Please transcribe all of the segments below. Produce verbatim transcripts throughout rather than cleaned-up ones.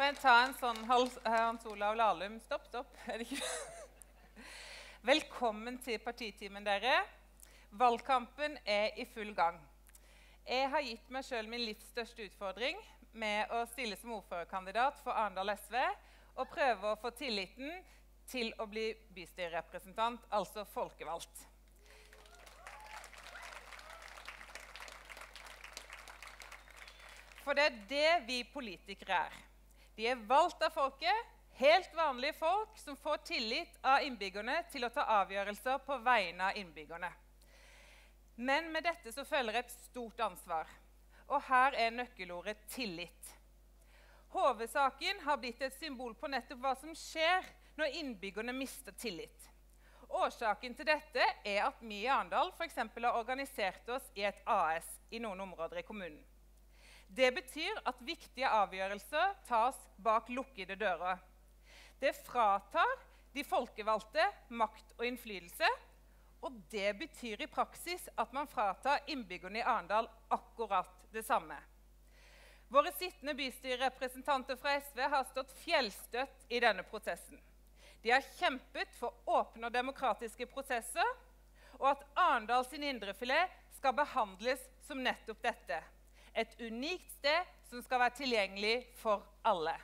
Kan jeg ta en sånn Hans Olav Lahlum? Stopp, stopp. Er det ikke? Velkommen til partitimen, dere. Valgkampen er i full gang. Jeg har gitt meg selv min livs største utfordring med å stille som ordførerkandidat for Arendal S V og prøve å få tilliten til å bli bystyrerepresentant, altså folkevalgt. For det er det vi politikere er. De er valgt av folket, helt vanlige folk som får tillit av innbyggerne til å ta avgjørelser på vegne av innbyggerne. Men med dette så følger et stort ansvar, og her er nøkkelordet tillit. Hovedsaken har blitt et symbol på nettopp hva som skjer når innbyggerne mister tillit. Årsaken til dette er at vi i Arendal for eksempel har organisert oss i et A S i noen områder i kommunen. Det betyr at viktige avgjørelser tas bak lukkede dører. Det fratar de folkevalgte makt og innflytelse, og det betyr i praksis at man fratar innbyggerne i Arendal akkurat det samme. Våre sittende bystyrerepresentanter fra S V har stått fjellstøtt i denne prosessen. De har kjempet for åpne og demokratiske prosesser, og at Arendal sin indrefilet skal behandles som nettopp dette. Et unikt sted som skal være tilgjengelig for alle.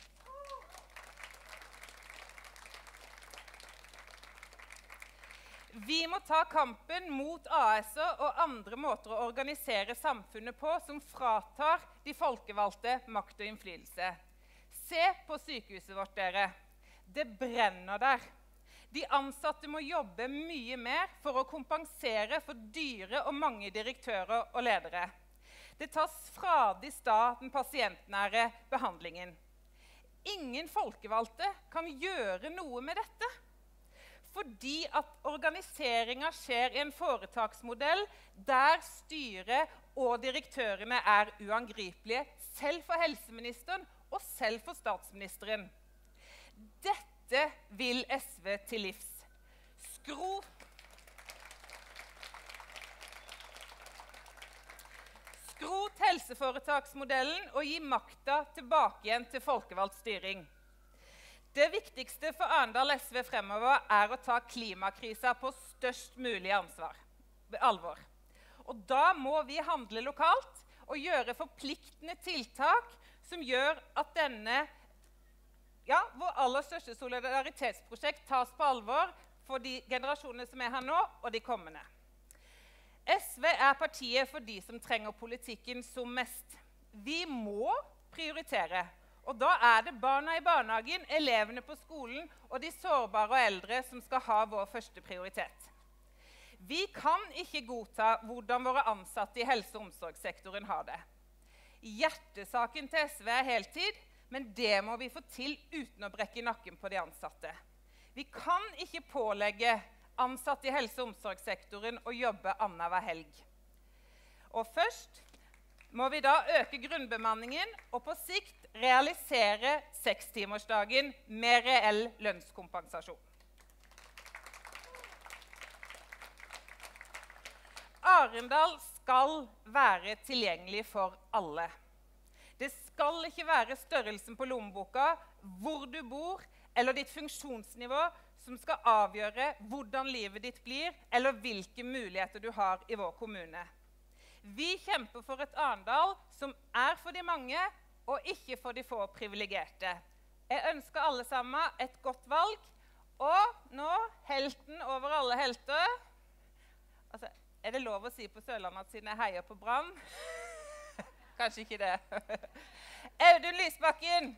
Vi må ta kampen mot A S-er og andre måter å organisere samfunnet på som fratar de folkevalgte makt og innflytelse. Se på sykehuset vårt, dere. Det brenner der. De ansatte må jobbe mye mer for å kompensere for dyre og mange direktører og ledere. Det tas fradig sta den pasientnære behandlingen. Ingen folkevalgte kan gjøre noe med dette, fordi at organiseringen skjer i en foretaksmodell der styret og direktørene er uangripelige, selv for helseministeren og selv for statsministeren. Dette vil S V til livs. Skrot Skrot helseforetaksmodellen og gi makta tilbake igjen til folkevalgt styring. Det viktigste for Arendal S V fremover er å ta klimakrisa på størst mulig ansvar, alvor. Og da må vi handle lokalt og gjøre forpliktende tiltak som gjør at denne, ja, vår aller største solidaritetsprosjekt tas på alvor for de generasjonene som er her nå og de kommende. S V er partiet for de som trenger politikken som mest. Vi må prioritere, og da er det barna i barnehagen, elevene på skolen og de sårbare og eldre som skal ha vår første prioritet. Vi kan ikke godta hvordan våre ansatte i helse- og omsorgssektoren har det. Hjertesaken til S V er heltid, men det må vi få til uten å brekke nakken på de ansatte. Vi kan ikke pålegge ansatte i helse- og omsorgssektoren å jobbe annenhver helg. Og først må vi da øke grunnbemanningen og på sikt realisere sekstimersdagen med reell lønnskompensasjon. Arendal skal være tilgjengelig for alle. Det skal ikke være størrelsen på lommeboka, hvor du bor, eller ditt funksjonsnivå som skal avgjøre hvordan livet ditt blir, eller hvilke muligheter du har i vår kommune. Vi kjemper for et Arendal som er for de mange, og ikke for de få privilegerte. Jeg ønsker alle sammen et godt valg, og nå helten over alle helter. Altså, er det lov å si på Sørlandet siden jeg heier på Brann? Kanskje ikke det. Audun Lysbakken!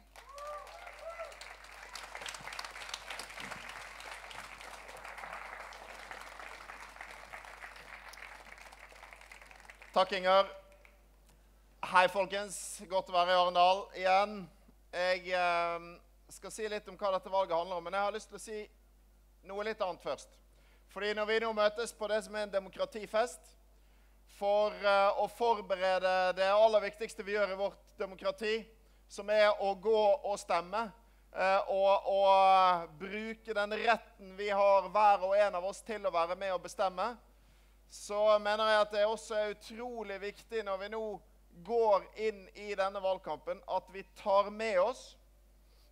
Takk, Inger. Hei, folkens. Godt å være i Arendal igjen. Jeg eh, skal si litt om hva dette valget handler om, men jeg har lyst til å si noe litt annet først. Fordi når vi nå møtes på det som er en demokratifest, for eh, å forberede det aller viktigste vi gjør i vårt demokrati, som er å gå og stemme, eh, og, og bruke den retten vi har hver og en av oss til å være med og bestemme, så mener jeg at det også er utrolig viktig når vi nå går inn i denne valgkampen, at vi tar med oss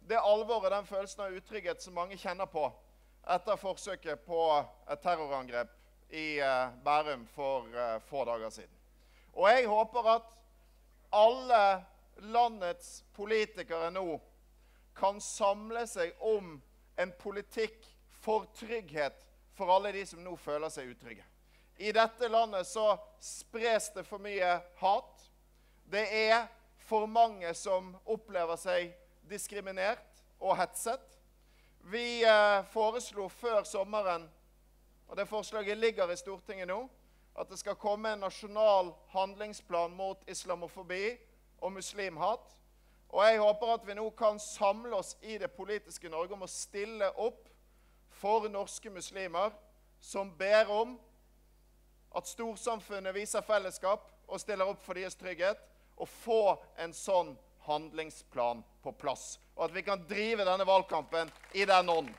det alvoret, den følelsen av utrygghet som mange kjenner på etter forsøket på et terrorangrep i eh, Bærum for eh, få dager siden. Og jeg håper at alle landets politikere nå kan samle seg om en politikk for trygghet for alle de som nå føler seg utrygge. I dette landet så spres det for mye hat. Det er for mange som opplever seg diskriminert og hetset. Vi eh, foreslo før sommeren, og det forslaget ligger i Stortinget nå, at det skal komme en nasjonal handlingsplan mot islamofobi og muslimhat. Og jeg håper at vi nå kan samle oss i det politiske Norge om å stille opp for norske muslimer som ber om at storsamfunnet viser fellesskap og stiller opp for deres trygghet, og få en sånn handlingsplan på plass. Og at vi kan drive denne valgkampen i den ånden.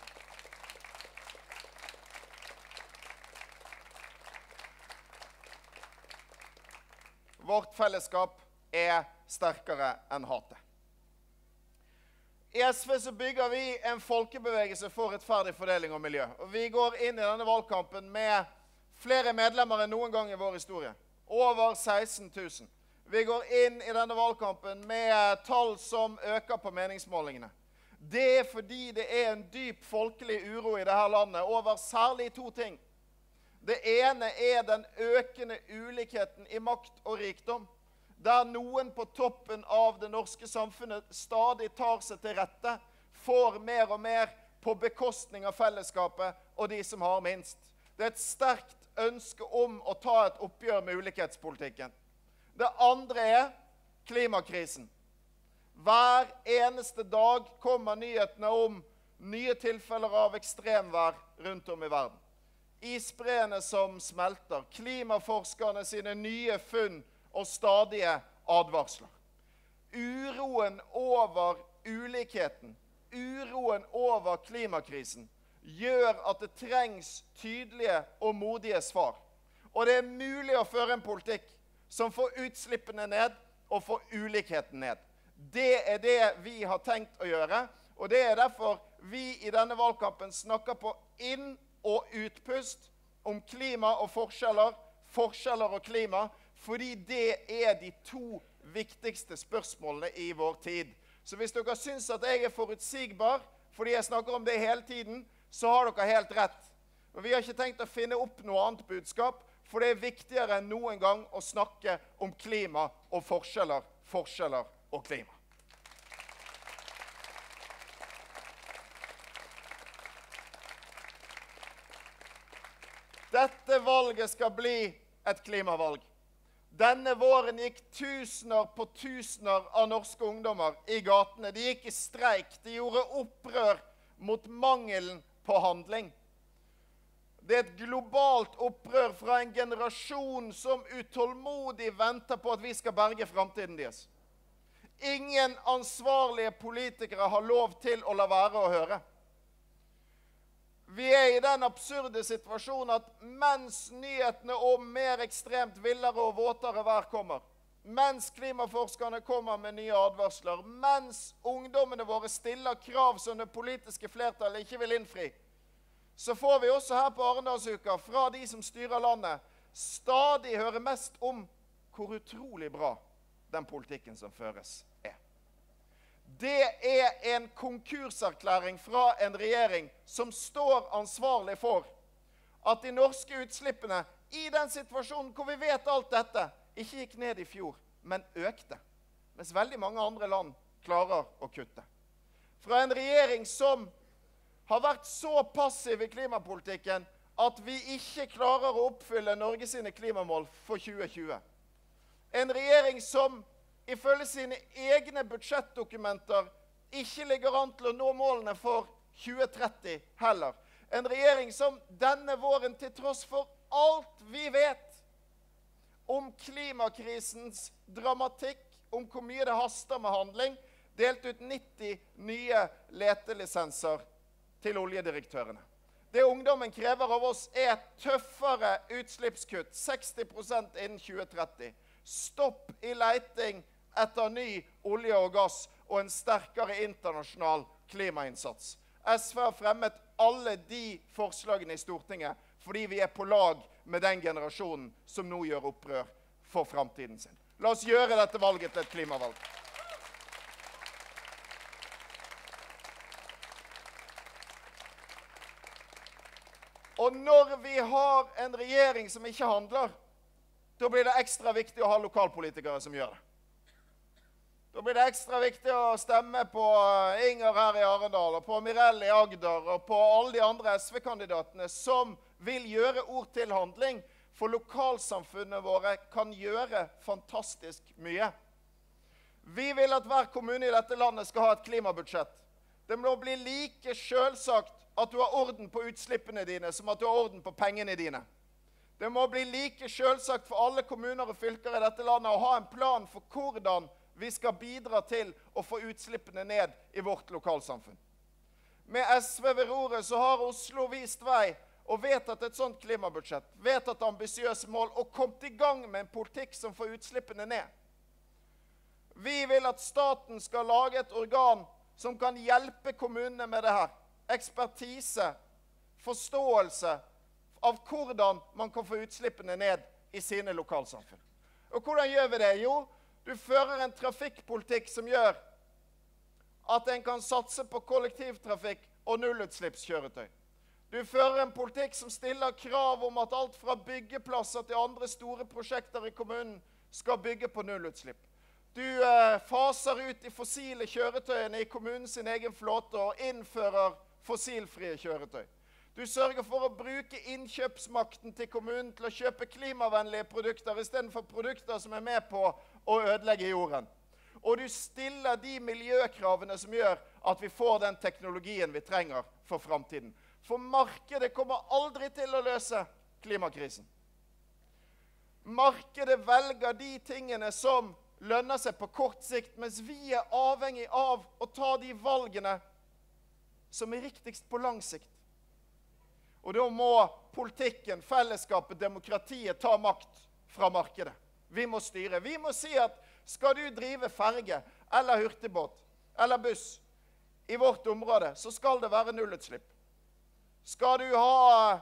Vårt fellesskap er sterkere enn hatet. I S V så bygger vi en folkebevegelse for rettferdig fordeling og miljø. Og vi går inn i denne valgkampen med flere medlemmer enn noen gang i vår historie. Over seksten tusen. Vi går inn i denne valgkampen med tall som øker på meningsmålingene. Det er fordi det er en dyp folkelig uro i dette landet over særlig to ting. Det ene er den økende ulikheten i makt og rikdom, der noen på toppen av det norske samfunnet stadig tar seg til rette, får mer og mer på bekostning av fellesskapet og de som har minst. Det er et sterkt ønske om å ta et oppgjør med ulikhetspolitikken. Det andre er klimakrisen. Hver eneste dag kommer nyhetene om nye tilfeller av ekstremvær rundt om i verden. Isbreene som smelter, klimaforskerne sine nye funn og stadige advarsler. Uroen over ulikheten, uroen over klimakrisen, gjør at det trengs tydelige og modige svar. Og det er mulig å føre en politikk som får utslippene ned og får ulikheten ned. Det er det vi har tenkt å gjøre, og det er derfor vi i denne valgkampen snakker på inn- og utpust om klima og forskjeller, forskjeller og klima, fordi det er de to viktigste spørsmålene i vår tid. Så hvis dere synes at jeg er forutsigbar, fordi jeg snakker om det hele tiden, så har dere helt rett. Men vi har ikke tenkt å finne opp noe annet budskap, for det er viktigere enn noen gang å snakke om klima og forskjeller, forskjeller og klima. Dette valget skal bli et klimavalg. Denne våren gikk tusener på tusener av norske ungdommer i gatene. De gikk i streik, de gjorde opprør mot mangelen på handling. Det er et globalt opprør fra en generasjon som utålmodig venter på at vi skal berge fremtiden deres. Ingen ansvarlige politikere har lov til å la være å høre. Vi er i den absurde situasjonen at mens nyhetene om mer ekstremt villere og våtere vær kommer, mens klimaforskerne kommer med nye advarsler, mens ungdommene våre stiller krav som det politiske flertallet ikke vil innfri, så får vi også her på Arendalsuka fra de som styrer landet stadig høre mest om hvor utrolig bra den politikken som føres er. Det er en konkurserklæring fra en regjering som står ansvarlig for at de norske utslippene i den situasjonen hvor vi vet alt dette, ikke gikk ned i fjor, men økte, mens veldig mange andre land klarer å kutte. Fra en regjering som har vært så passiv i klimapolitikken at vi ikke klarer å oppfylle Norge sine klimamål for tjue tjue. En regjering som ifølge sine egne budsjettdokumenter ikke ligger an til å nå målene for tjue tretti heller. En regjering som denne våren, til tross for alt vi vet om klimakrisens dramatikk, om hvor mye det haster med handling, delte ut nitti nye letelisenser til oljedirektørene. Det ungdommen krever av oss er tøffere utslippskutt, seksti prosent innen tjue tretti. Stopp i leiting etter ny olje og gass og en sterkere internasjonal klimainnsats. S V har fremmet alle de forslagene i Stortinget fordi vi er på lag med den generasjonen som nå gjør opprør for fremtiden sin. La oss gjøre dette valget til et klimavalg. Og når vi har en regjering som ikke handler, da blir det ekstra viktig å ha lokalpolitikere som gjør det. Da blir det ekstra viktig å stemme på Inger her i Arendal, og på Mirelle i Agder, og på alle de andre S V-kandidatene som vil gjøre ord til handling, for lokalsamfunnet våre kan gjøre fantastisk mye. Vi vil at hver kommune i dette landet skal ha et klimabudsjett. Det må bli like selvsagt at du har orden på utslippene dine som at du har orden på pengene dine. Det må bli like selvsagt for alle kommuner og fylker i dette landet å ha en plan for hvordan vi skal bidra til å få utslippene ned i vårt lokalsamfunn. Med S V ved roret så har Oslo vist vei og vedtatt et sånt klimabudsjett, vedtatt ambisiøse mål og kommet i gang med en politikk som får utslippene ned. Vi vil at staten skal lage et organ som kan hjelpe kommunene med det her. Ekspertise, forståelse av hvordan man kan få utslippene ned i sine lokalsamfunn. Og hvordan gjør vi det? Jo, du fører en trafikkpolitikk som gjør at en kan satse på kollektivtrafikk og nullutslippskjøretøy. Du fører en politikk som stiller krav om at alt fra byggeplasser til andre store prosjekter i kommunen skal bygge på nullutslipp. Du eh, faser ut de fossile kjøretøyene i kommunen sin egen flåte og innfører fossilfrie kjøretøy. Du sørger for å bruke innkjøpsmakten til kommunen til å kjøpe klimavennlige produkter i stedet for produkter som er med på å ødelegge jorden. Og du stiller de miljøkravene som gjør at vi får den teknologien vi trenger for fremtiden. For markedet kommer aldri til å løse klimakrisen. Markedet velger de tingene som lønner seg på kort sikt, mens vi er avhengig av å ta de valgene som er riktigst på lang sikt. Og da må politikken, fellesskapet, demokratiet ta makt fra markedet. Vi må styre. Vi må si at skal du drive ferge eller hurtigbåt eller buss i vårt område, så skal det være nullutslipp. Skal du ha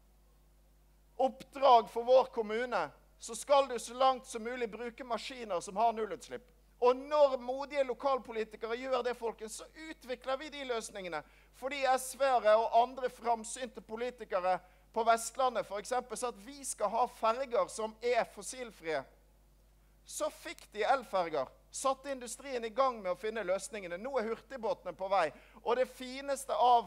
oppdrag for vår kommune, så skal du så langt som mulig bruke maskiner som har nullutslipp. Og når modige lokalpolitikere gjør det, folkens, så utvikler vi de løsningene. Fordi S V-ere og andre framsynte politikere på Vestlandet for eksempel sa at vi skal ha ferger som er fossilfrie. Så fikk de elferger, satte industrien i gang med å finne løsningene. Nå er hurtigbåtene på vei. Og det fineste av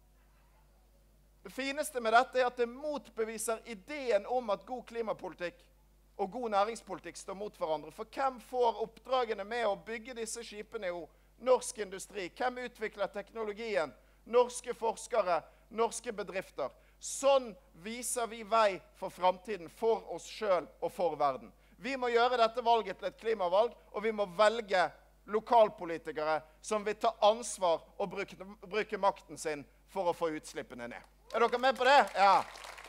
Det fineste med dette er at det motbeviser ideen om at god klimapolitikk og god næringspolitikk står mot hverandre. For hvem får oppdragene med å bygge disse skipene? Jo, norsk industri. Hvem utvikler teknologien? Norske forskere, norske bedrifter. Sånn viser vi vei for fremtiden, for oss selv og for verden. Vi må gjøre dette valget til et klimavalg, og vi må velge lokalpolitikere som vil ta ansvar og bruke, bruke makten sin for å få utslippene ned. Er dere med på det? Ja.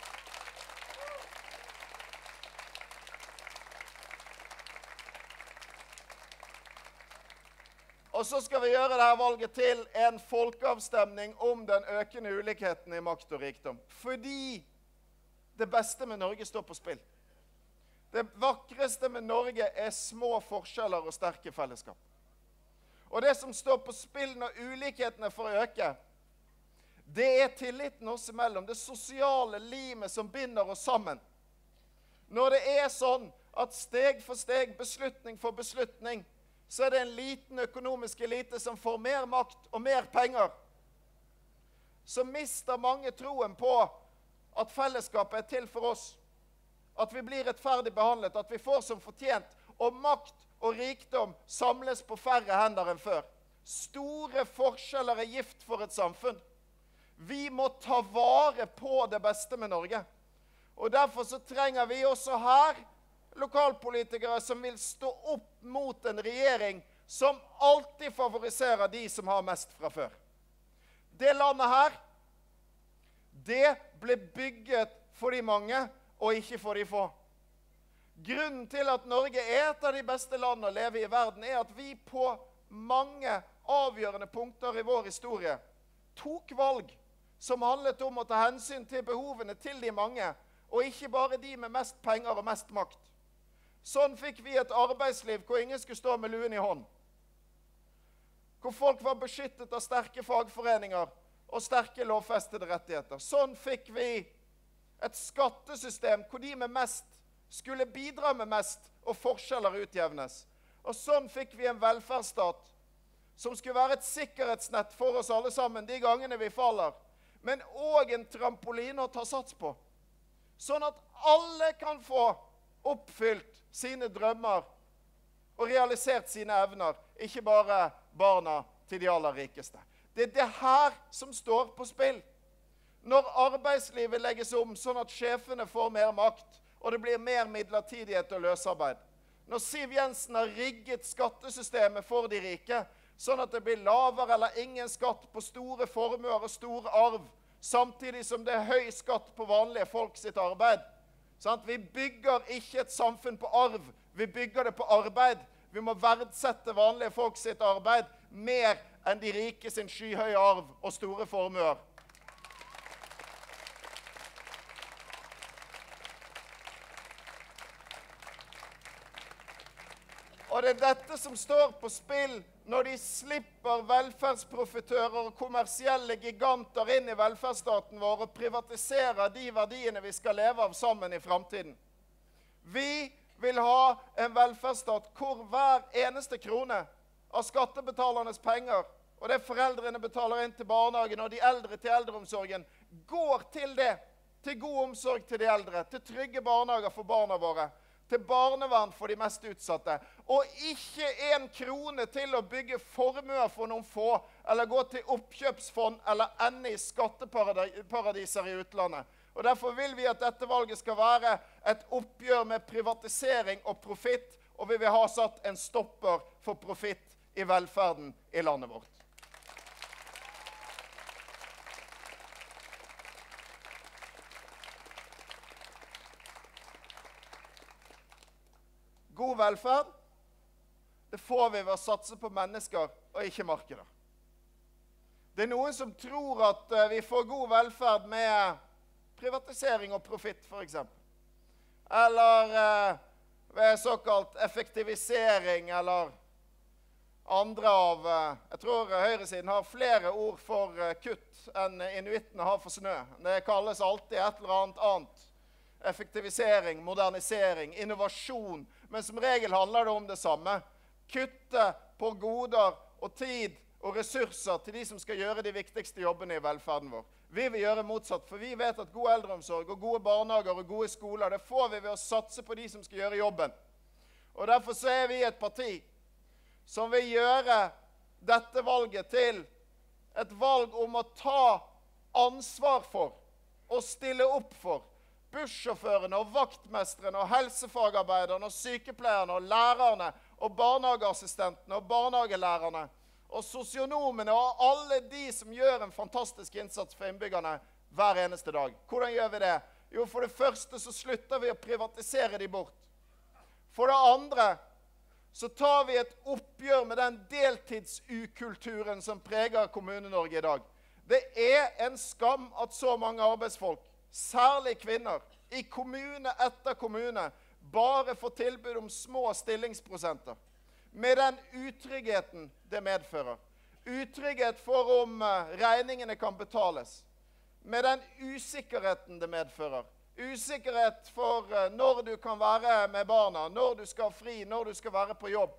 Og så skal vi gjøre dette valget til en folkeavstemning om den økende ulikheten i makt og rikdom. Fordi det beste med Norge står på spill. Det vakreste med Norge er små forskjeller og sterke fellesskap. Og det som står på spill når ulikhetene får øke, det er tilliten oss imellom, det sosiale limet som binder oss sammen. Når det er sånn at steg for steg, beslutning for beslutning, så er det en liten økonomisk elite som får mer makt og mer penger. Så mister mange troen på at fellesskapet er til for oss. At vi blir rettferdig behandlet, at vi får som fortjent, og makt og rikdom samles på færre hender enn før. Store forskjeller er gift for et samfunn. Vi må ta vare på det beste med Norge. Og derfor så trenger vi også her lokalpolitikere som vil stå opp mot en regjering som alltid favoriserer de som har mest fra før. Det landet her, det ble bygget for de mange og ikke for de få. Grunnen til at Norge er et av de beste landene å leve i verden er at vi på mange avgjørende punkter i vår historie, tok valg som handlet om å ta hensyn til behovene til de mange, og ikke bare de med mest penger og mest makt. Sånn fikk vi et arbeidsliv hvor ingen skulle stå med luen i hånd. Hvor folk var beskyttet av sterke fagforeninger og sterke lovfestede rettigheter. Sånn fikk vi et skattesystem hvor de med mest skulle bidra med mest, og forskjeller utjevnes. Og sånn fikk vi en velferdsstat som skulle være et sikkerhetsnett for oss alle sammen de gangene vi faller, men også en trampoline å ta sats på. Sånn at alle kan få oppfylt sine drømmer og realisert sine evner, ikke bare barna til de aller rikeste. Det er det her som står på spill. Når arbeidslivet legges om sånn at sjefene får mer makt, og det blir mer midlertidighet og løsarbeid. Når Siv Jensen har rigget skattesystemet for de rike, sånn at det blir lavere eller ingen skatt på store formuer og stor arv, samtidig som det er høy skatt på vanlige folk sitt arbeid. Sånn at vi bygger ikke et samfunn på arv, vi bygger det på arbeid. Vi må verdsette vanlige folk sitt arbeid mer enn de rike sin skyhøye arv og store formuer. Og det er dette som står på spill når de slipper velferdsprofitører og kommersielle giganter inn i velferdsstaten vår og privatiserer de verdiene vi skal leve av sammen i fremtiden. Vi vil ha en velferdsstat hvor hver eneste krone av skattebetalernes penger, og det foreldrene betaler inn til barnehagen og de eldre til eldreomsorgen, går til det, til god omsorg til de eldre, til trygge barnehager for barna våre, til barnevern for de mest utsatte, og ikke en krone til å bygge formuer for noen få, eller gå til oppkjøpsfond, eller ende i skatteparadiser i utlandet. Og derfor vil vi at dette valget skal være et oppgjør med privatisering og profitt, og vi vil ha satt en stopper for profitt i velferden i landet vårt. God velferd, det får vi ved å satse på mennesker og ikke markeder. Det er noen som tror at vi får god velferd med privatisering og profitt, for eksempel. Eller eh, ved såkalt effektivisering, eller andre av... Eh, jeg tror høyresiden har flere ord for eh, kutt enn inuittene har for snø. Det kalles alltid et eller annet annet. Effektivisering, modernisering, innovasjon. Men som regel handler det om det samme. Kutte på goder og tid og ressurser til de som skal gjøre de viktigste jobbene i velferden vår. Vi vil gjøre motsatt, for vi vet at god eldreomsorg og gode barnehager og gode skoler, det får vi ved å satse på de som skal gjøre jobben. Og derfor så er vi et parti som vil gjøre dette valget til et valg om å ta ansvar for og stille opp for bussjåførene og vaktmestrene og helsefagarbeiderne og sykepleierne og lærerne og barnehageassistentene og barnehagelærerne og sosionomene og alle de som gjør en fantastisk innsats for innbyggerne hver eneste dag. Hvordan gjør vi det? Jo, for det første så slutter vi å privatisere de bort. For det andre så tar vi et oppgjør med den deltidsukulturen som preger Kommune-Norge i dag. Det er en skam at så mange arbeidsfolk, særlig kvinner, i kommune etter kommune, bare får tilbud om små stillingsprosenter. Med den utryggheten det medfører. Utrygghet for om regningene kan betales. Med den usikkerheten det medfører. Usikkerhet for når du kan være med barna, når du skal fri, når du skal være på jobb.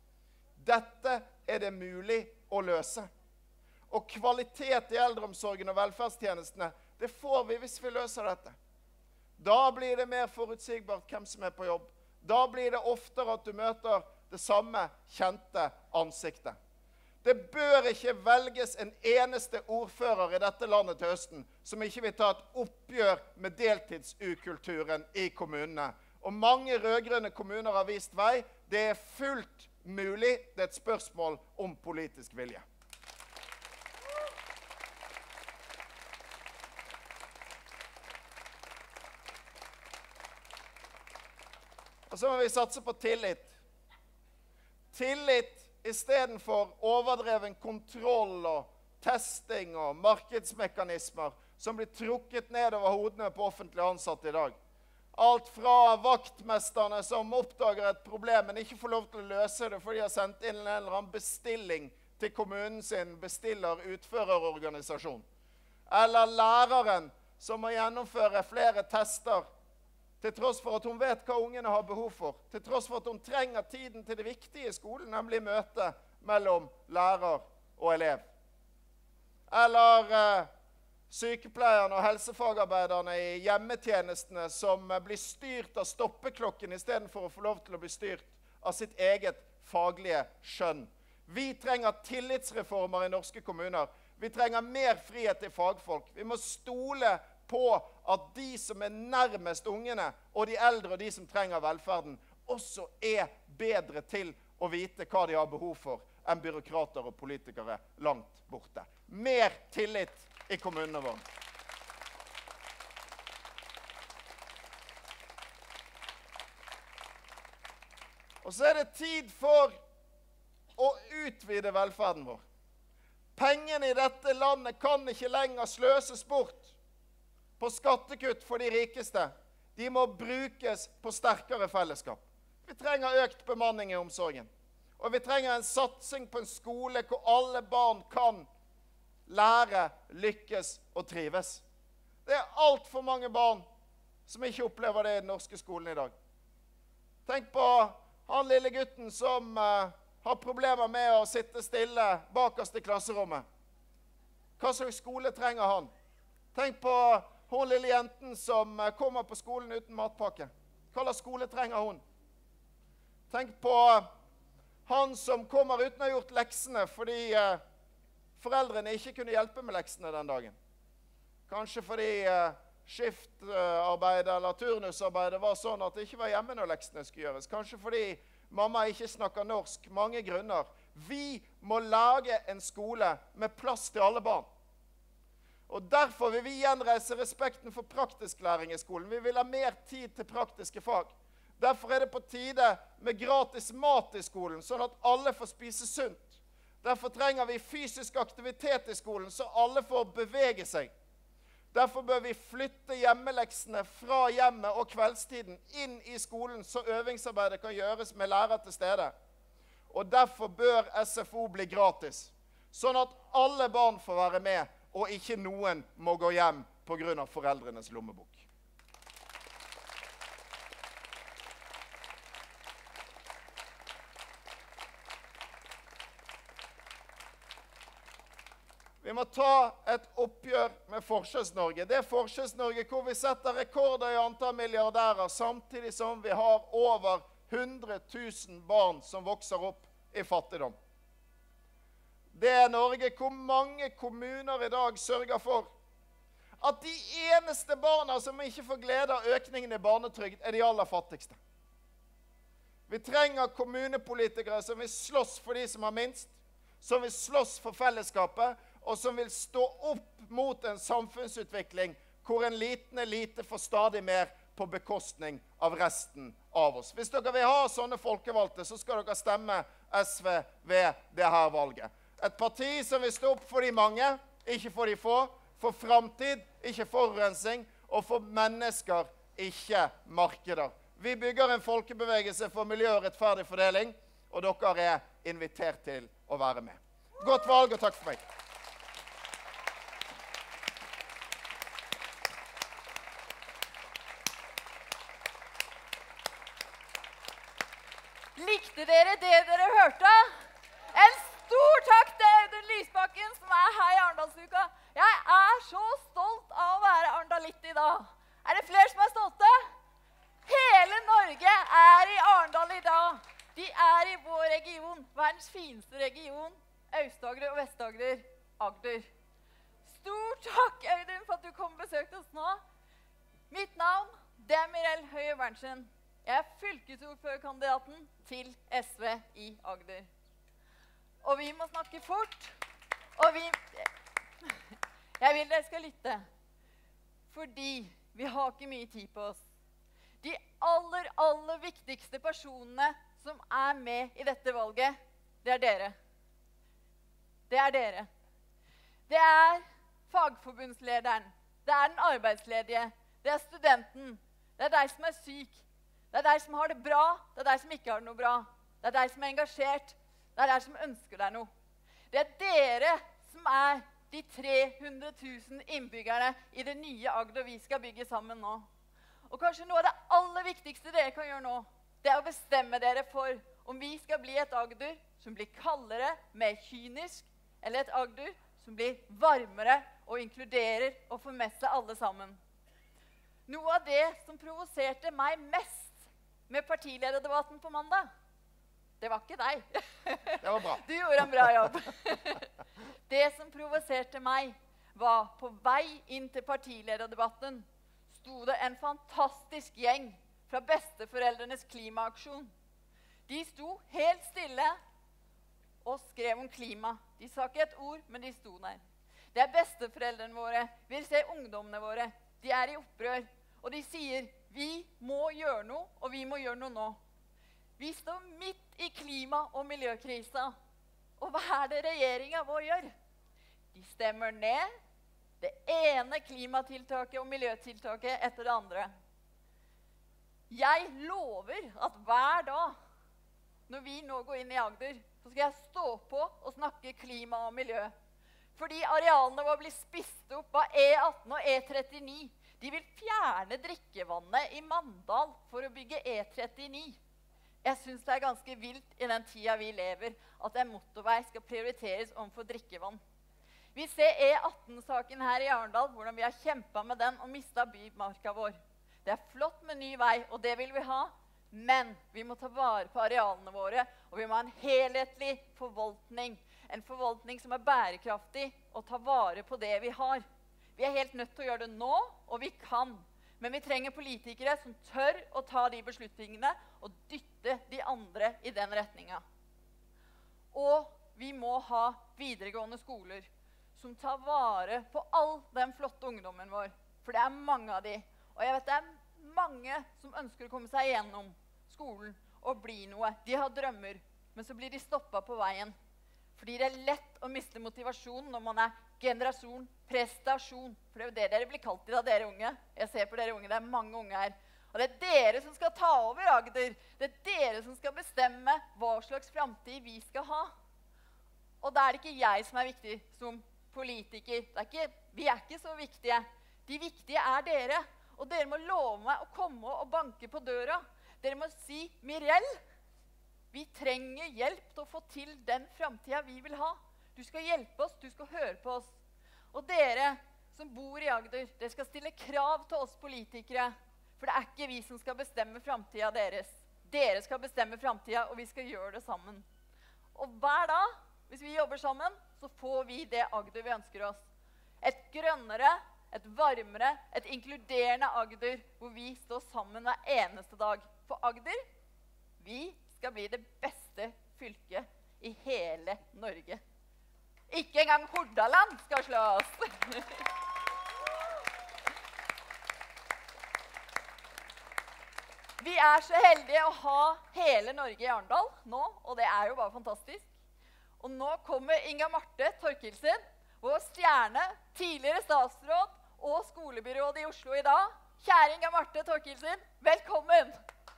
Dette er det mulig å løse. Og kvalitet i eldreomsorgen og velferdstjenestene, det får vi hvis vi løser dette. Da blir det mer forutsigbart hvem som er på jobb. Da blir det oftere at du møter det samme kjente ansiktet. Det bør ikke velges en eneste ordfører i dette landet til høsten som ikke vil ta et oppgjør med deltidsukulturen i kommunene. Og mange rødgrønne kommuner har vist vei. Det er fullt mulig. Det er et spørsmål om politisk vilje. Og så må vi satse på tillit. Tillit I stedet for overdreven kontroll og testing og markedsmekanismer som blir trukket ned over hodene på offentlig ansatte i dag. Alt fra vaktmesterne som oppdager et problem, men ikke får lov til å løse det fordi de har sendt inn en eller annen bestilling til kommunen sin bestiller-utførerorganisasjon. Eller læreren som må gjennomføre flere tester, til tross for at hun vet hva ungene har behov for, til tross for at hun trenger tiden til det viktige i skolen, nemlig møte mellom lærer og elev. Eller eh, sykepleierne og helsefagarbeiderne i hjemmetjenestene som blir styrt av stoppeklokken i stedet for å få lov til å bli styrt av sitt eget faglige skjønn. Vi trenger tillitsreformer i norske kommuner. Vi trenger mer frihet til fagfolk. Vi må stole på at de som er nærmest ungene, og de eldre og de som trenger velferden, også er bedre til å vite hva de har behov for, enn byråkrater og politikere langt borte. Mer tillit i kommunene våre. Og så er det tid for å utvide velferden vår. Pengene i dette landet kan ikke lenger sløses bort på skattekutt for de rikeste. De må brukes på sterkere fellesskap. Vi trenger økt bemanning i omsorgen. Og vi trenger en satsing på en skole hvor alle barn kan lære, lykkes og trives. Det er alt for mange barn som ikke opplever det i den norske skolen i dag. Tenk på han lille gutten som uh, har problemer med å sitte stille bakerst i klasserommet. Hva slags skole trenger han? Tenk på hun lille jenten som uh, kommer på skolen uten matpakke. Hva slags skole trenger hun? Tenk på uh, han som kommer uten å ha gjort leksene fordi uh, foreldrene ikke kunne hjelpe med leksene den dagen. Kanskje fordi uh, skiftarbeidet eller turnusarbeidet var sånn at det ikke var hjemme når leksene skulle gjøres. Kanskje fordi mamma ikke snakker norsk. Mange grunner. Vi må lage en skole med plass til alle barn. Og derfor vil vi gjenreise respekten for praktisk læring i skolen. Vi vil ha mer tid til praktiske fag. Derfor er det på tide med gratis mat i skolen, sånn at alle får spise sunt. Derfor trenger vi fysisk aktivitet i skolen, så alle får bevege seg. Derfor bør vi flytte hjemmeleksene fra hjemmet og kveldstiden inn i skolen, så øvingsarbeidet kan gjøres med lærer til stede. Og derfor bør S F O bli gratis, sånn at alle barn får være med, og ikke noen må gå hjem på grunn av foreldrenes lommebok. Vi må ta et oppgjør med Forskjells-Norge. Det er Forskjells-Norge hvor vi setter rekorder i antall milliardærer, samtidig som vi har over hundre tusen barn som vokser opp i fattigdom. Det er Norge hvor mange kommuner i dag sørger for at de eneste barna som ikke får glede av økningen i barnetrygd, er de aller fattigste. Vi trenger kommunepolitikere som vil slåss for de som har minst, som vil slåss for fellesskapet, og som vil stå opp mot en samfunnsutvikling hvor en liten elite får stadig mer på bekostning av resten av oss. Hvis dere vil ha sånne folkevalgte, så skal dere stemme S V ved dette valget. Et parti som vil stå opp for de mange, ikke for de få, for fremtid, ikke forurensning, og for mennesker, ikke markeder. Vi bygger en folkebevegelse for miljø og rettferdig fordeling, og dere er invitert til å være med. Godt valg, og takk for meg. Likte dere det dere hørte? En stor takk til Audun Lysbakken som er her i Arendalsuka. Jeg er så stolt av å være arendalitt i dag. Er det flere som er stolte? Hele Norge er i Arendal i dag. De er i vår region, verdens fineste region, Aust-Agder og Vest-Agder, Agder. Stor takk, Audun, for at du kom og besøkte oss nå. Mitt navn, det er Mirel Høie Berntsen. Jeg er fylkesordførerkandidaten til S V i Agder. Og vi må snakke fort, og vi... Jeg vil dere skal lytte, fordi vi har ikke mye tid på oss. De aller, aller viktigste personene som er med i dette valget, det er dere. Det er dere. Det er fagforbundslederen. Det er den arbeidsledige. Det er studenten. Det er deg som er syk. Det er deg som har det bra. Det er deg som ikke har det noe bra. Det er deg som er engasjert. Det er deg som ønsker deg noe. Det er dere som er de tre hundre tusen innbyggerne i det nye Agder vi skal bygge sammen nå. Og kanskje noe av det aller viktigste dere kan gjøre nå, det er å bestemme dere for om vi skal bli et Agder som blir kaldere, mer kynisk, eller et Agder som blir varmere og inkluderer og får med seg alle sammen. Noe av det som provoserte meg mest med partilederdebatten på mandag, det var ikke deg. Det var bra. Du gjorde en bra jobb. Det som provoserte meg var på vei inn til partilederdebatten sto det en fantastisk gjeng fra besteforeldrenes klimaaksjon. De sto helt stille og skrev om klima. De sa ikke et ord, men de sto der. Det er besteforeldrene våre. Vi ser ungdommene våre. De er i opprør. Og de sier, vi må gjøre noe, og vi må gjøre noe nå. Vi står midt i klima- og miljøkrisa. Og hva er det regjeringen vår gjør? De stemmer ned det ene klimatiltaket og miljøtiltaket etter det andre. Jeg lover at hver dag, når vi nå går inn i Agder, så skal jeg stå på og snakke klima og miljø. Fordi arealene våre blir spist opp av E atten og E trettini. De vil fjerne drikkevannet i Mandal for å bygge E trettini. Jeg synes det er ganske vilt i den tida vi lever at en motorvei skal prioriteres omfor drikkevann. Vi ser E atten-saken her i Arendal, hvordan vi har kjempet med den og mistet bymarka vår. Det er flott med ny vei, og det vil vi ha, men vi må ta vare på arealene våre, og vi må ha en helhetlig forvaltning. En forvaltning som er bærekraftig og tar vare på det vi har. Vi er helt nødt til å gjøre det nå, og vi kan. Men vi trenger politikere som tør å ta de beslutningene og dytte de andre i den retningen. Og vi må ha videregående skoler som tar vare på all den flotte ungdommen vår. For det er mange av de. Og jeg vet det er mange som ønsker å komme seg gjennom skolen og bli noe. De har drømmer, men så blir de stoppet på veien. Fordi det er lett å miste motivasjon når man er generasjon prestasjon. For det er jo det dere blir kalt i da, dere unge. Jeg ser på dere unge, det er mange unge her. Og det er dere som skal ta over Agder. Det er dere som skal bestemme hva slags fremtid vi skal ha. Og da er det ikke jeg som er viktig som politiker. Det er ikke, vi er ikke så viktige. De viktige er dere. Og dere må love meg å komme og banke på døra. Dere må si, Mirell, vi trenger hjelp til å få til den fremtiden vi vil ha. Du skal hjelpe oss, du skal høre på oss. Og dere som bor i Agder, dere skal stille krav til oss politikere. For det er ikke vi som skal bestemme fremtiden deres. Dere skal bestemme fremtiden, og vi skal gjøre det sammen. Og hver dag, hvis vi jobber sammen, så får vi det Agder vi ønsker oss. Et grønnere, et varmere, et inkluderende Agder, hvor vi står sammen hver eneste dag. For Agder, vi skal bli det beste fylket i hele Norge. Ikke engang Hordaland skal slå oss. Vi er så heldige å ha hele Norge i Arendal nå, og det er jo bare fantastisk. Og nå kommer Inga Marte Thorkildsen, vår stjerne, tidligere statsråd og skolebyråd i Oslo i dag. Kjære Inga Marte Thorkildsen, velkommen!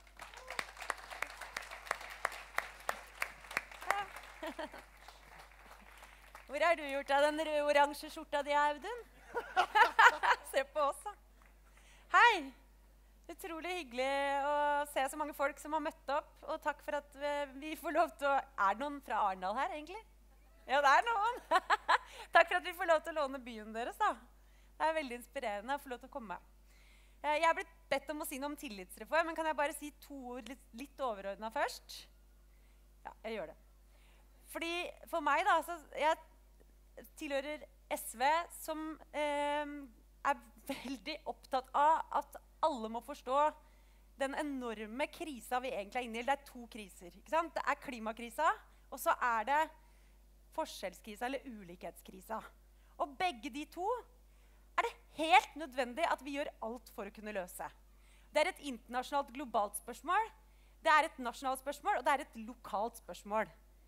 Hvor har du gjort av den røde-oransje skjorta di, Audun? Se på oss, da. Hei! Utrolig hyggelig å se så mange folk som har møtt opp. Og takk for at vi får lov til å... Er det noen fra Arendal her, egentlig? Ja, det er noen. Takk for at vi får lov til å låne byen deres, da. Det er veldig inspirerende å få lov til å komme. Jeg har blitt bedt om å si noe om tillitsreform, men kan jeg bare si to ord litt, litt overordnet først? Ja, jeg gjør det. Fordi for meg, da, så jeg tilhører S V, som eh, er veldig opptatt av at alle må forstå den enorme krisa vi egentlig er inne i. Det er to kriser, ikke sant? Det er klimakrisa, og så er det forskjellskrisa eller ulikhetskrisa. Og begge de to er det helt nødvendig at vi gjør alt for å kunne løse. Det er et internasjonalt globalt spørsmål, det er et nasjonalt spørsmål, og det er et lokalt spørsmål.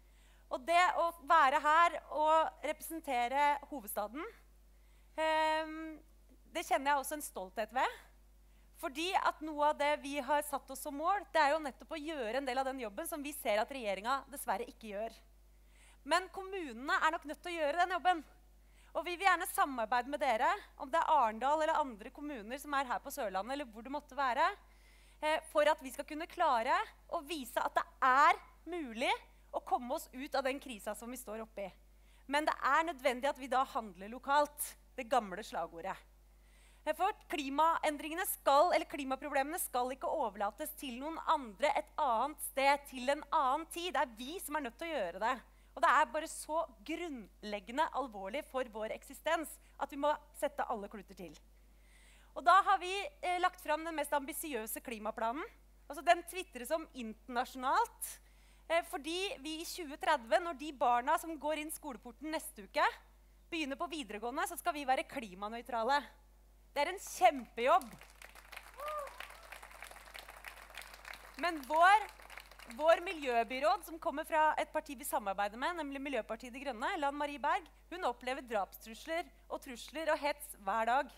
Og det å være her og representere hovedstaden, eh, det kjenner jeg også en stolthet ved. Fordi at noe av det vi har satt oss som mål, det er jo nettopp å gjøre en del av den jobben som vi ser at regjeringen dessverre ikke gjør. Men kommunene er nok nødt til å gjøre den jobben. Og vi vil gjerne samarbeide med dere, om det er Arendal eller andre kommuner som er her på Sørlandet, eller hvor det måtte være, eh, for at vi skal kunne klare å vise at det er mulig å komme oss ut av den krisa som vi står oppe i. Men det er nødvendig at vi da handler lokalt, det gamle slagordet. For klimaendringene skal, eller klimaproblemene skal ikke overlates til noen andre et annet sted, til en annen tid. Det er vi som er nødt til å gjøre det. Og det er bare så grunnleggende alvorlig for vår eksistens at vi må sette alle kluter til. Og da har vi eh, lagt fram den mest ambisiøse klimaplanen. Altså den twitteres om internasjonalt. Eh, fordi vi i tjue tretti, når de barna som går inn skoleporten neste uke, begynner på videregående, så skal vi være klimanøytrale. Det er en kjempejobb. Men vår, vår miljøbyråd, som kommer fra et parti vi samarbeider med, nemlig Miljøpartiet De Grønne, Lan Marie Berg, hun opplever drapstrusler og trusler og hets hver dag.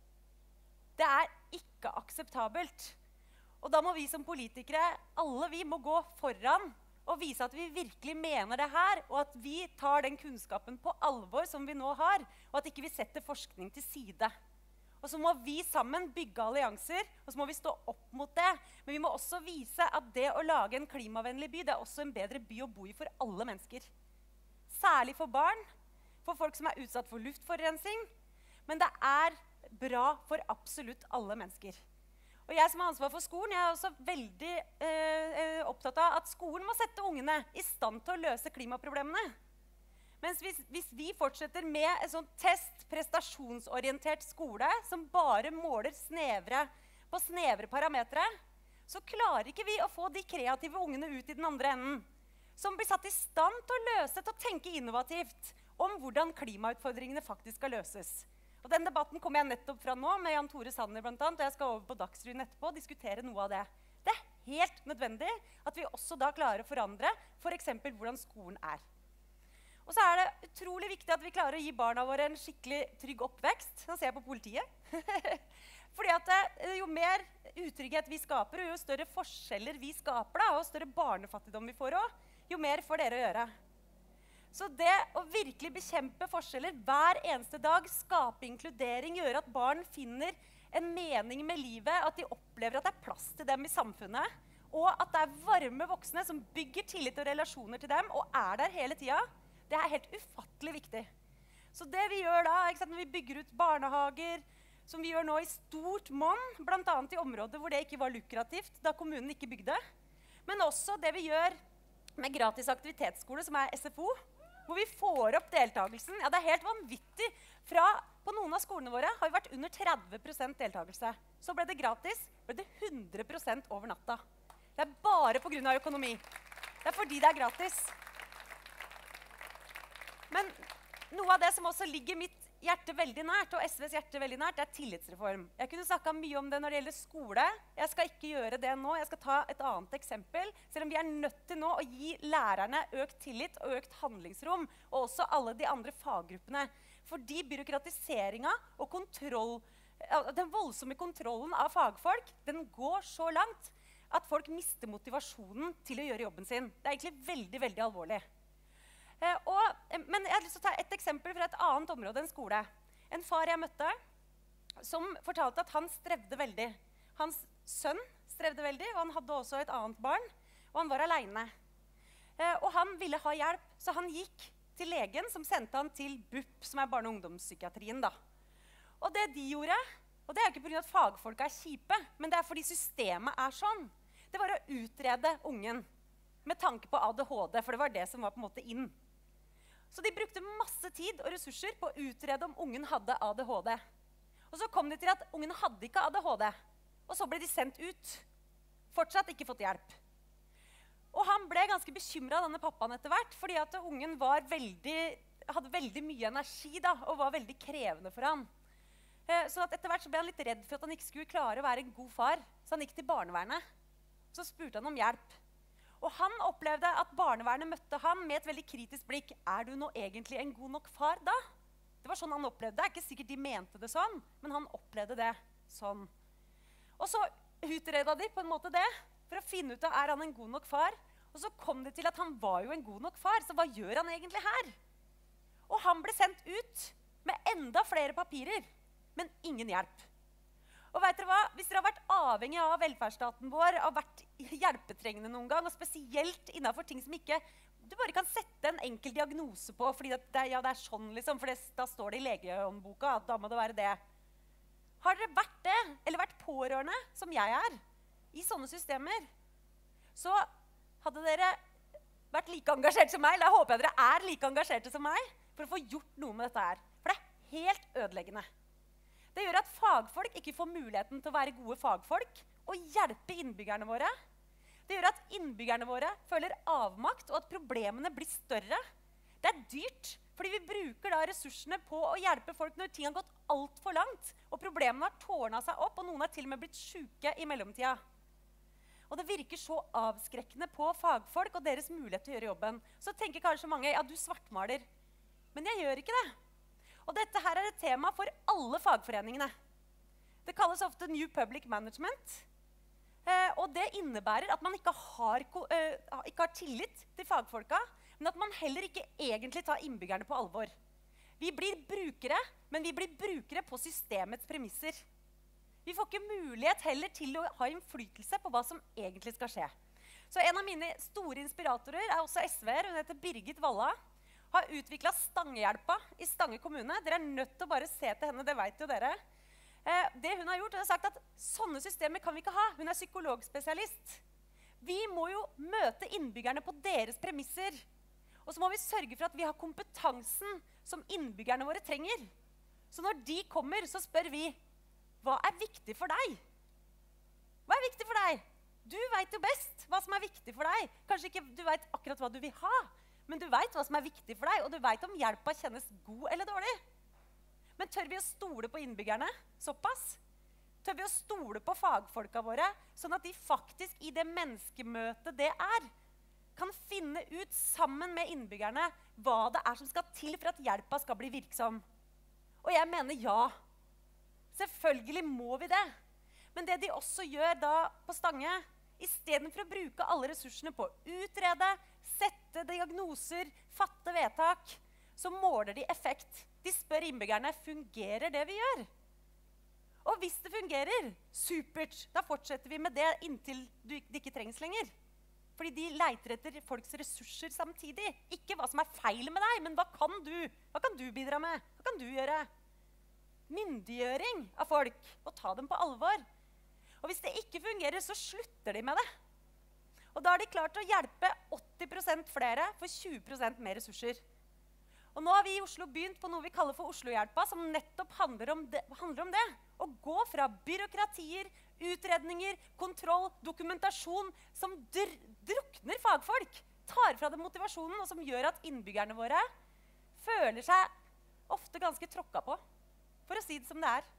Det er ikke akseptabelt. Og da må vi som politikere, alle vi, må gå foran og vise at vi virkelig mener det her, og at vi tar den kunnskapen på alvor som vi nå har, og at ikke vi setter forskning til side. Og så må vi sammen bygge allianser, og så må vi stå opp mot det. Men vi må også vise at det å lage en klimavennlig by, det er også en bedre by å bo i for alle mennesker. Særlig for barn, for folk som er utsatt for luftforurensning. Men det er bra for absolutt alle mennesker. Og jeg som har ansvar for skolen, jeg er også veldig eh, opptatt av at skolen må sette ungene i stand til å løse klimaproblemene. Mens hvis, hvis vi fortsetter med en sånn test, prestasjonsorientert skole som bare måler snevre, på snevre parametre, så klarer ikke vi å få de kreative ungene ut i den andre enden, som blir satt i stand til å løse, til å tenke innovativt om hvordan klimautfordringene faktisk skal løses. Og den debatten kommer jeg nettopp fra nå med Jan Tore Sanner blant annet, og jeg skal over på Dagsrevyen etterpå og diskutere noe av det. Det er helt nødvendig at vi også da klarer å forandre for eksempel hvordan skolen er. Og så er det utrolig viktig at vi klarer å gi barna våre en skikkelig trygg oppvekst. Nå ser jeg på politiet. Fordi at det, jo mer utrygghet vi skaper, og jo større forskjeller vi skaper, da, og større barnefattigdom vi får også, jo mer får dere å gjøre. Så det å virkelig bekjempe forskjeller hver eneste dag, skape inkludering, gjøre at barn finner en mening med livet, at de opplever at det er plass til dem i samfunnet, og at det er varme voksne som bygger tillit og relasjoner til dem, og er der hele tiden, det er helt ufattelig viktig. Så det vi gjør da, ikke sant, når vi bygger ut barnehager, som vi gjør nå i stort monn, blant annet i områder hvor det ikke var lukrativt, da kommunen ikke bygde, men også det vi gjør med gratis aktivitetsskole, som er S F O, hvor vi får opp deltakelsen. Ja, det er helt vanvittig. Fra, på noen av skolene våre har vi vært under tretti prosent deltakelse. Så ble det gratis, ble det hundre prosent over natta. Det er bare på grunn av økonomi. Det er fordi det er gratis. Men noe av det som også ligger mitt hjerte veldig nært, og S Vs hjerte veldig nært, det er tillitsreform. Jeg kunne snakket mye om det når det gjelder skole. Jeg skal ikke gjøre det nå. Jeg skal ta et annet eksempel. Selv om vi er nødt til nå å gi lærerne økt tillit og økt handlingsrom, og også alle de andre faggruppene. Fordi byråkratiseringen og kontroll, den voldsomme kontrollen av fagfolk, den går så langt at folk mister motivasjonen til å gjøre jobben sin. Det er egentlig veldig, veldig alvorlig. Eh, og, men jeg har lyst til å ta et eksempel fra et annet område enn skole. En far jeg møtte, som fortalte at han strevde veldig. Hans sønn strevde veldig, og han hadde også et annet barn, og han var alene. Eh, og han ville ha hjelp, så han gikk til legen, som sendte han til B U P, som er barne- og ungdomspsykiatrien. Da. Og det de gjorde, og det er ikke på grunn av at fagfolk er kjipe, men det er fordi systemet er sånn, det var å utrede ungen med tanke på A D H D, for det var det som var på en måte inn. Så de brukte masse tid og ressurser på å utrede om ungen hadde A D H D. Og så kom de til at ungen hadde ikke A D H D, og så ble de sendt ut. Fortsatt ikke fått hjelp. Og han ble ganske bekymret, denne pappaen etter hvert, fordi at ungen var veldig, hadde veldig mye energi da, og var veldig krevende for han. Så at etter hvert så ble han litt redd for at han ikke skulle klare å være en god far, så han gikk til barnevernet. Så spurte han om hjelp. Og han opplevde at barnevernet møtte ham med et veldig kritisk blikk. Er du nå egentlig en god nok far da? Det var sånn han opplevde det. Det er ikke sikkert de mente det sånn, men han opplevde det sånn. Og så utredet de på en måte det, for å finne ut av er han en god nok far. Og så kom det til at han var jo en god nok far, så hva gjør han egentlig her? Og han ble sendt ut med enda flere papirer, men ingen hjelp. Og vet dere hva? Hvis dere har vært avhengig av velferdsstaten vår, har vært hjelpetrengende noen gang, og spesielt innenfor ting som ikke du bare kan sette en enkel diagnose på, fordi det, ja, det er sånn liksom, for det, da står det i legehåndboka at da må det være det. Har dere vært det, eller vært pårørende, som jeg er, i sånne systemer, så hadde dere vært like engasjert som meg, eller jeg håper jeg dere er like engasjerte som meg, for å få gjort noe med dette her. For det er helt ødeleggende. Det gjør at fagfolk ikke får muligheten til å være gode fagfolk og hjelpe innbyggerne våre. Det gjør at innbyggerne våre føler avmakt, og at problemene blir større. Det er dyrt, fordi vi bruker da ressursene på å hjelpe folk når ting har gått alt for langt, og problemene har tårnet seg opp, og noen har til og med blitt syke i mellomtida. Og det virker så avskrekkende på fagfolk og deres mulighet til å gjøre jobben. Så tenker kanskje mange, ja, du svartmaler. Men jeg gjør ikke det. Og dette her er et tema for alle fagforeningene. Det kalles ofte New Public Management. Eh, og det innebærer at man ikke har, eh, ikke har tillit til fagfolka, men at man heller ikke egentlig tar innbyggerne på alvor. Vi blir brukere, men vi blir brukere på systemets premisser. Vi får ikke mulighet heller til å ha innflytelse på hva som egentlig skal skje. Så en av mine store inspiratorer er også S V-er. Hun heter Birgit Valla. Har utviklet Stangehjelpa i Stange kommune. Dere er nødt til å bare se til henne, det vet jo dere. Eh, det hun har gjort, hun har sagt at sånne systemer kan vi ikke ha. Hun er psykologspesialist. Vi må jo møte innbyggerne på deres premisser. Og så må vi sørge for at vi har kompetansen som innbyggerne våre trenger. Så når de kommer, så spør vi, hva er viktig for deg? Hva er viktig for deg? Du vet jo best hva som er viktig for deg. Kanskje ikke du vet akkurat hva du vil ha, men du vet hva som er viktig for deg, og du vet om hjelpa kjennes god eller dårlig. Men tør vi å stole på innbyggerne såpass? Tør vi å stole på fagfolka våre, sånn at de faktisk i det menneskemøtet det er, kan finne ut sammen med innbyggerne hva det er som skal til for at hjelpa skal bli virksom? Og jeg mener ja. Selvfølgelig må vi det. Men det de også gjør da på Stange, i stedet for å bruke alle ressursene på å utrede, sette diagnoser, fatte vedtak, så måler de effekt. De spør innbyggerne, fungerer det vi gjør? Og hvis det fungerer, supert, da fortsetter vi med det inntil det ikke trengs lenger. Fordi de leiter etter folks ressurser samtidig. Ikke hva som er feil med deg, men hva kan du? Hva kan du bidra med? Hva kan du gjøre? Myndiggjøring av folk, og ta dem på alvor. Og hvis det ikke fungerer, så slutter de med det. Og da har de klart å hjelpe åtti prosent flere for tjue prosent mer ressurser. Og nå har vi i Oslo begynt på noe vi kaller for Oslohjelpa, som nettopp handler om det. Handler om det. Å gå fra byråkratier, utredninger, kontroll, dokumentasjon, som dr drukner fagfolk, tar fra dem motivasjonen, og som gjør at innbyggerne våre føler seg ofte ganske tråkka på, for å si det som det er.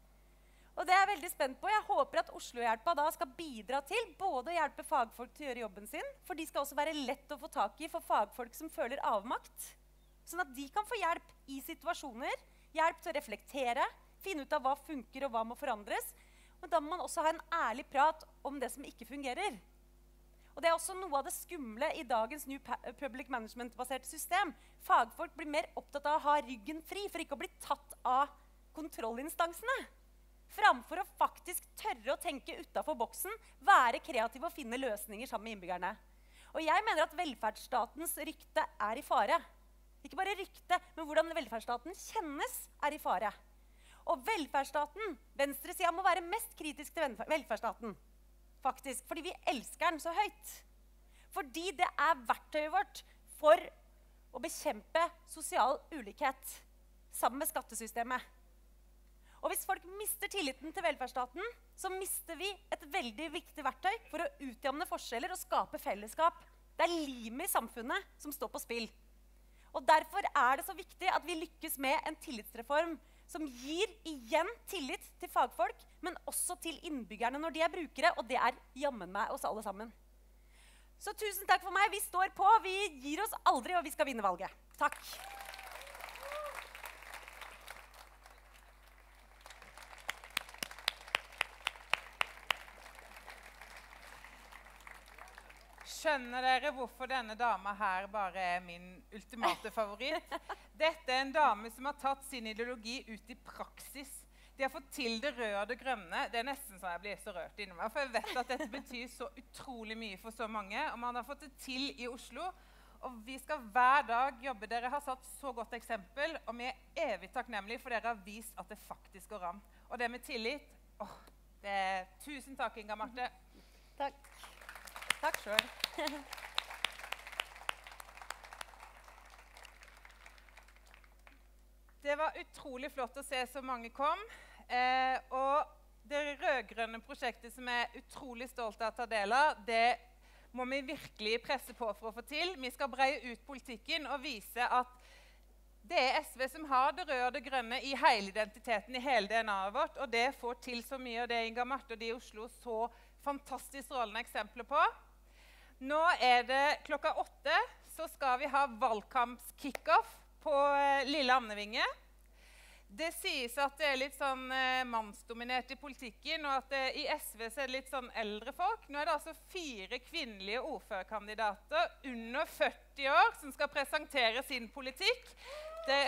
Og det er jeg veldig spent på. Jeg håper at Oslohjelpa da skal bidra til både å hjelpe fagfolk til å gjøre jobben sin, for de skal også være lett å få tak i for fagfolk som føler avmakt, sånn at de kan få hjelp i situasjoner, hjelp til å reflektere, finne ut av hva funker og hva må forandres. Men da må man også ha en ærlig prat om det som ikke fungerer. Og det er også noe av det skumle i dagens New Public Management-baserte system. Fagfolk blir mer opptatt av å ha ryggen fri for ikke å bli tatt av kontrollinstansene. Framfor å faktisk tørre å tenke utenfor boksen, være kreativ og finne løsninger sammen med innbyggerne. Og jeg mener at velferdsstatens rykte er i fare. Ikke bare rykte, men hvordan velferdsstaten kjennes er i fare. Og velferdsstaten, venstresiden må være mest kritisk til velferdsstaten, faktisk, fordi vi elsker den så høyt. Fordi det er verktøyet vårt for å bekjempe sosial ulikhet, sammen med skattesystemet. Og hvis folk mister tilliten til velferdsstaten, så mister vi et veldig viktig verktøy for å utjamne forskjeller og skape fellesskap. Det er limet i samfunnet som står på spill. Og derfor er det så viktig at vi lykkes med en tillitsreform som gir igjen tillit til fagfolk, men også til innbyggerne når de er brukere, og det er jammen meg oss alle sammen. Så tusen takk for meg. Vi står på, vi gir oss aldri, og vi skal vinne valget. Takk. Skjønner dere hvorfor denne dama her bare er min ultimate favoritt? Dette er en dame som har tatt sin ideologi ut i praksis. De har fått til det røde og det grønne. Det er nesten så jeg blir så rørt inni meg, for jeg vet at dette betyr så utrolig mye for så mange, og man har fått det til i Oslo. Og vi skal hver dag jobbe. Dere har satt så godt eksempel, og vi er evig takknemlige for dere har vist at det faktisk går an. Og det med tillit, åh, det er tusen takk, Inga Marte. Takk. Takk selv. Det var utrolig flott å se så mange kom. Eh, og det rødgrønne prosjektet som jeg er utrolig stolt av å ta del av, det må vi virkelig presse på for å få til. Vi skal breie ut politikken og vise at det er S V som har det røde og det grønne i hele identiteten, i hele D N A-et vårt, og det får til så mye, og det er Inga Marte og de i Oslo så fantastisk strålende eksempler på. Nå er det klokka åtte, så skal vi ha valgkampskickoff på eh, Lille Amnevinge. Det sies at det er litt sånn eh, mannsdominert i politikken, og at eh, i S V så er det litt sånn eldre folk. Nå er det altså fire kvinnelige ordførerkandidater under førti år som skal presentere sin politikk. Det,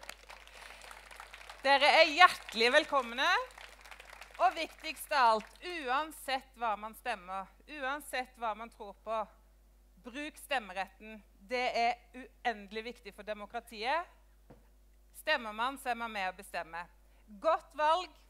dere er hjertelig velkomne. Og viktigst av alt, uansett hva man stemmer, uansett hva man tror på, bruk stemmeretten. Det er uendelig viktig for demokratiet. Stemmer man, så er man med å bestemme. Godt valg!